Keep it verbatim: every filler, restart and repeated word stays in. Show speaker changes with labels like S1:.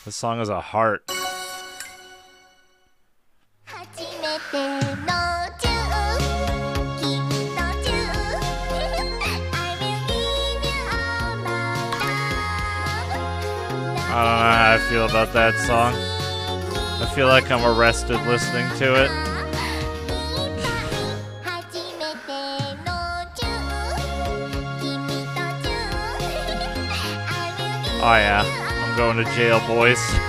S1: This song is a heart. I don't know how I feel about that song. I feel like I'm arrested listening to it. Oh yeah, I'm going to jail, boys.